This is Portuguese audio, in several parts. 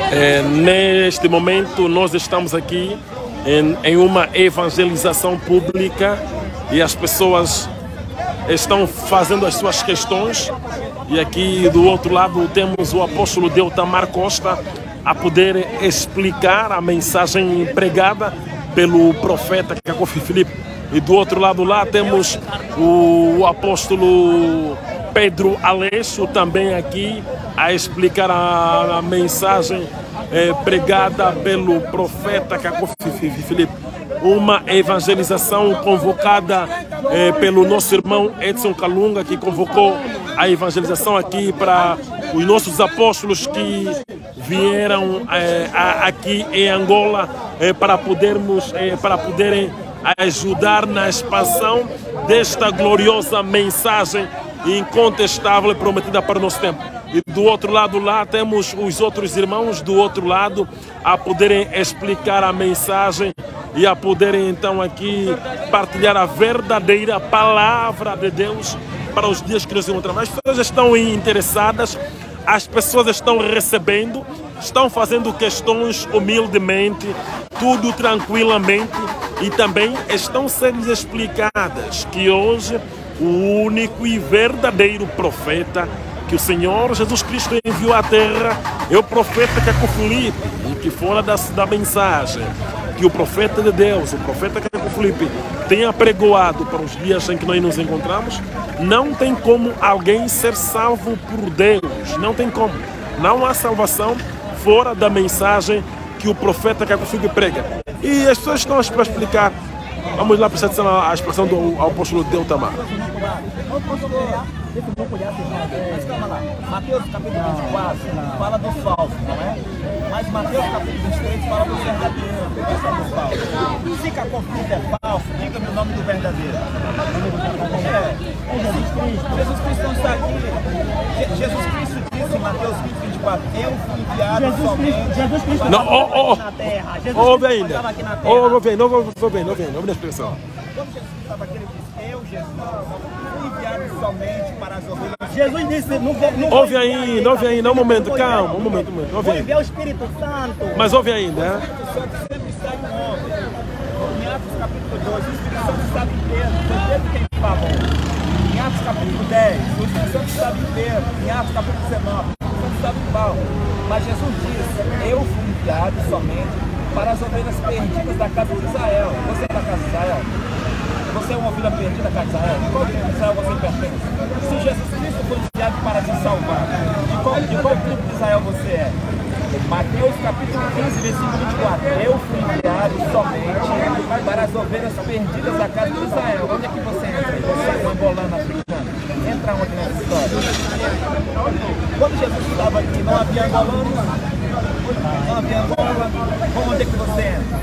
Neste momento nós estamos aqui em uma evangelização pública e as pessoas estão fazendo as suas questões, e aqui do outro lado temos o apóstolo Deltamar Costa a poder explicar a mensagem pregada pelo profeta Cacofi Filipe, e do outro lado lá temos o apóstolo Pedro Aleixo também aqui a explicar a mensagem pregada pelo profeta Cacofi Filipe. Uma evangelização convocada pelo nosso irmão Edson Kalunga, que convocou a evangelização aqui para os nossos apóstolos que vieram aqui em Angola para poderem ajudar na expansão desta gloriosa mensagem incontestável prometida para o nosso tempo. E do outro lado lá temos os outros irmãos do outro lado a poderem explicar a mensagem e a poderem então aqui partilhar a verdadeira palavra de Deus para os dias que nos encontramos. As pessoas estão interessadas, as pessoas estão recebendo, estão fazendo questões humildemente, tudo tranquilamente, e também estão sendo explicadas que hoje o único e verdadeiro profeta que o Senhor Jesus Cristo enviou à terra é o profeta Cacofi Filipe, e que fora da mensagem que o profeta de Deus, o profeta Cacofi Filipe, tenha pregoado para os dias em que nós nos encontramos, não tem como alguém ser salvo por Deus, não tem como. Não há salvação fora da mensagem que o profeta Cacofi Filipe prega. E as pessoas estão para explicar. Vamos lá prestar atenção à expressão do apóstolo Deltamar. Mas calma lá, Mateus capítulo 24 fala do falso, não é? Mas Mateus capítulo 23 fala do verdadeiro, não só do falso. Se Cacofi é falso, diga-me o nome do verdadeiro. Jesus Cristo não está aqui. Jesus Cristo disse em Mateus 24, eu fui enviado somente. Jesus Cristo não, na terra. Ouve ainda. Ouve, não ouve a expressão. Quando Jesus estava aqui, ele disse, eu, Jesus, fui enviado somente para as ovelhas. Jesus disse, não ouve ainda, um momento, calma, um momento. Ouve ainda. O Espírito Santo. Mas ouve ainda. O Espírito Santo sempre está em homem. Em Atos capítulo 2, o Espírito Santo estava em Pedro, foi Pedro quem falou. Em Atos capítulo 10, o Espírito Santo estava em Pedro. Em Atos capítulo 19, o Espírito Santo estava em Paulo. Mas Jesus disse, eu fui enviado somente para as ovelhas perdidas da casa de Israel. Você é da casa de Israel? Você é uma ovelha perdida da casa de Israel? De qual tribo de Israel você pertence? Se Jesus Cristo foi enviado para te salvar, de qual tribo de Israel você é? Mateus capítulo 15, versículo 24. Eu fui enviado somente para as ovelhas perdidas da casa de Israel. Onde é que você entra? Você é um angolano africano. Entra onde nessa história? Quando Jesus estava aqui, não havia angolanos? Não havia Angola? Onde é que você entra?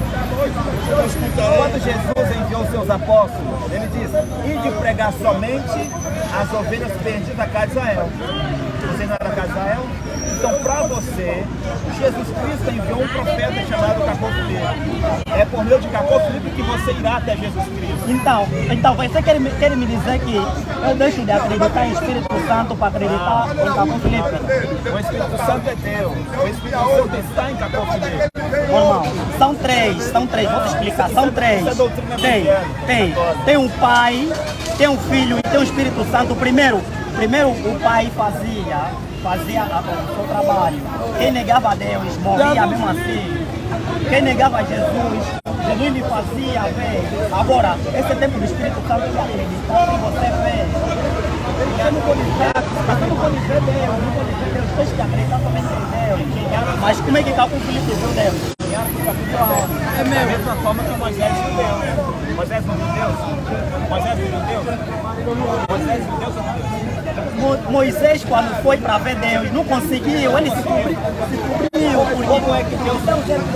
Quando Jesus enviou os seus apóstolos, ele disse, ide pregar somente as ovelhas perdidas da casa de Israel. Você não era da casa de Israel? Então, para você, Jesus Cristo enviou um profeta chamado Cacofi Filipe. É por meio de Cacofi Filipe que você irá até Jesus Cristo. Então você quer me dizer que eu deixo de acreditar em Espírito Santo para acreditar em Cacofi Filipe? O Espírito Santo é Deus. O Espírito Santo está em Cacofi Filipe. Irmão, são três, vou te explicar, são três. Tem um pai, tem um filho e tem um Espírito Santo. Primeiro o pai fazia o seu trabalho. Quem negava a Deus morria mesmo assim. Quem negava a Jesus lhe fazia ver. Agora, esse tempo do Espírito Santo que acreditar em você vê. Você não pode ver Deus, tens que acreditar somente em Deus. Mas como é que Cacofi Filipe viu Deus? É mesmo. Da mesma forma que Moisés viu Deus. Moisés não viu Deus? Moisés viu Deus? Moisés viu Deus ou não viu Deus? Moisés, quando foi para ver Deus, não conseguiu, ele se cobriu, porque como é que Deus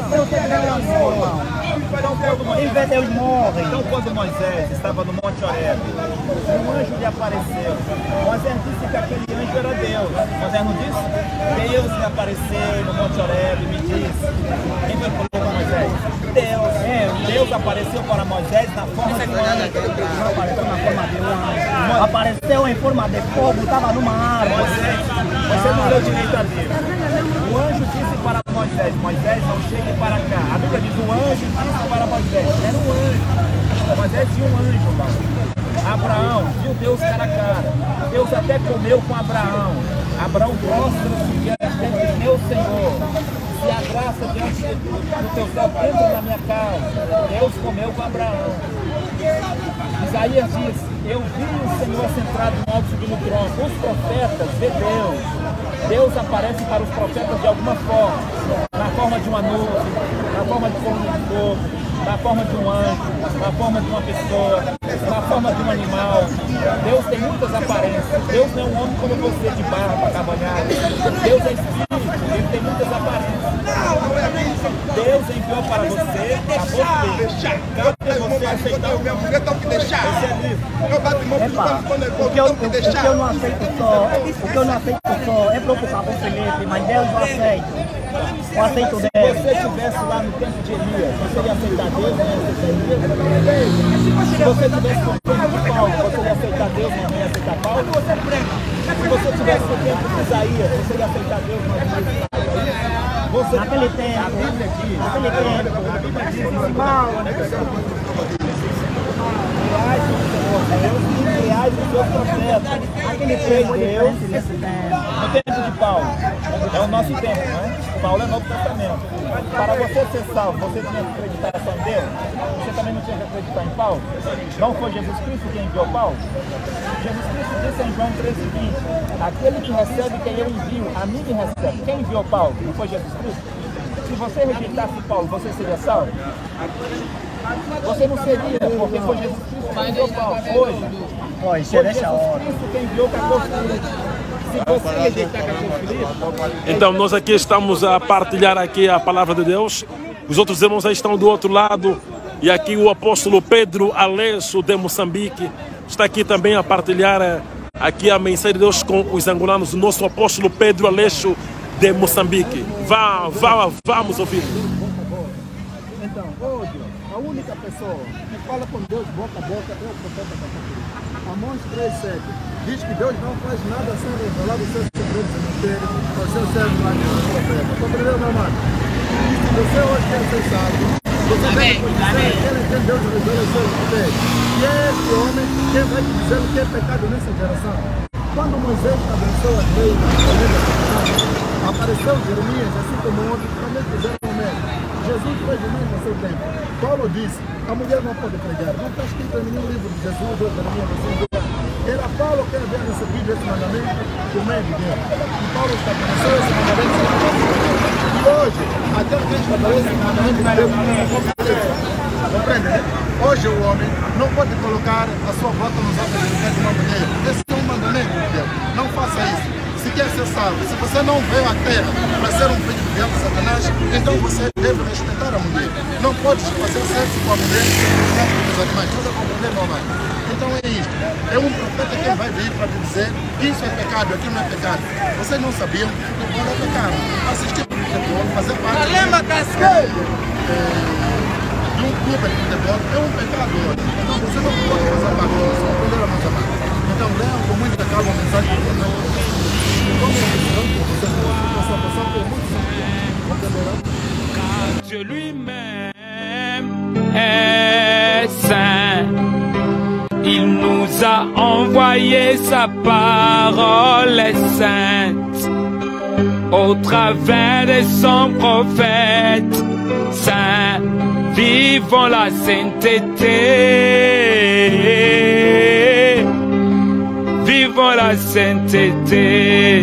quem vê Deus morre. Então, quando Moisés estava no Monte Horebe, um anjo lhe apareceu. Moisés disse que aquele anjo era Deus. Moisés não disse? Deus me apareceu no Monte Horebe, me disse. Quem foi que falou com Moisés? Deus apareceu para Moisés na forma de um anjo. Não apareceu na forma de um anjo. Apareceu em forma de fogo, estava numa árvore. Você não deu direito a Deus. O anjo disse para Moisés Moisés: Moisés, não chegue para cá. A Bíblia diz: o anjo disse para Moisés. Era um anjo. Moisés tinha um anjo lá. Abraão viu Deus cara a cara. Deus até comeu com Abraão. Abraão prostra-se diante de meu Senhor. Se a graça diante do teu céu entra na minha casa. Deus comeu com Abraão. Isaías disse: eu vi o Senhor sentado no alto subindo o trono. Os profetas vê Deus. Deus aparece para os profetas de alguma forma. Na forma de uma nuvem, na forma de fogo, na forma de um anjo, na forma de uma pessoa, na forma de um animal. Deus tem muitas aparências. Deus não é um homem como você de barba, cabanhada. Deus é espírito, ele tem muitas aparências. Deus enviou para você a você. Cabe você aceitar o meu filho, tem que deixar. O que eu não aceito só é preocupar com o Felipe, mas Deus não aceita. Eu aceito Deus. Se você estivesse lá no tempo de Elias, você ia aceitar Deus, não ia aceitar Elias? Se você estivesse no tempo de Paulo, você ia aceitar Deus, não ia aceitar Paulo? Se você estivesse no tempo de Isaías, você ia aceitar Deus, não ia aceitar Isaías? Naquele tempo, a Bíblia diz, a Bíblia diz, Paulo, reais dos seus profetas. Aquele tempo de Deus, no tempo de Paulo, é o nosso tempo, não é? Paulo é Novo Testamento. Para você ser salvo, você tinha que acreditar só em Deus? Você também não tinha que acreditar em Paulo? Não foi Jesus Cristo quem enviou Paulo? Jesus Cristo disse em João 13:20: aquele que recebe quem eu envio, a mim me recebe. Quem enviou Paulo? Não foi Jesus Cristo? Se você rejeitasse Paulo, você seria salvo? Você não seria, porque foi Jesus Cristo quem enviou Paulo. Hoje, foi Jesus Cristo quem enviou Carlos Filipe. Se você rejeitar Carlos Filipe... Então nós aqui estamos a partilhar aqui a palavra de Deus. Os outros irmãos aí estão do outro lado. E aqui o apóstolo Pedro Aleixo de Moçambique está aqui também a partilhar aqui a mensagem de Deus com os angolanos. O nosso apóstolo Pedro Aleixo de Moçambique. Vamos ouvir. Então, hoje, a única pessoa que fala com Deus boca a boca é o profeta da Católica. Amós 3:7 diz que Deus não faz nada sem revelar os seus segredos no mistério aos seus servos lá no profeta. Compreendeu, meu amado? E se você hoje quer ser salvo, você deve conhecer aquele que Deus revela os seus mistérios. E é esse homem quem vai te dizer o que é pecado nessa geração. Quando Moisés abençoou as leis apareceu Jeremias, assim como ontem, também fizeram o mesmo. Jesus fez o mesmo no seu tempo. Paulo disse: a mulher não pode pregar. Não está escrito em nenhum livro de Jesus ou Jeremias assim. Era Paulo que havia recebido esse mandamento por meio de Deus. E Paulo estabeleceu esse mandamento. E hoje, até que estabelece esse mandamento de Deus, compreende, né? Hoje o homem não pode colocar a sua bota nos atos de uma mulher. Esse é um mandamento de Deus. Não faça isso. Se quer ser salvo, se você não veio à terra para ser um filho de Deus, Satanás, então você deve respeitar a mulher. Não pode fazer sexo com a mulher com os animais. Não é compreender, meu amado. Então é isso. É um profeta que vai vir para te dizer que isso é pecado, aquilo não é pecado. Vocês não sabiam que o futebol é pecado. Assistir futebol, fazer parte de um clube de futebol é um pecado. Então você não pode fazer parte disso. Compreender, meus amados. Então leiam com muita calma a mensagem de Deus. Car Dieu lui-même est saint. Il nous a envoyé sa parole est sainte. Au travers de son prophète saint, vivons la sainteté. Vivons la sainteté.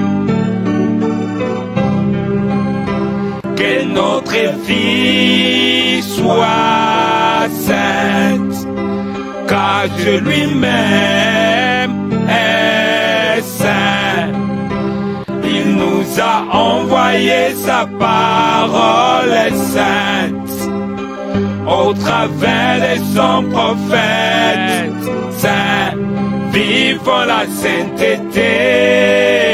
Que notre vie soit sainte, car Dieu lui-même est saint. Il nous a envoyé sa parole sainte. Au travers de son prophète saint, vivons la sainteté.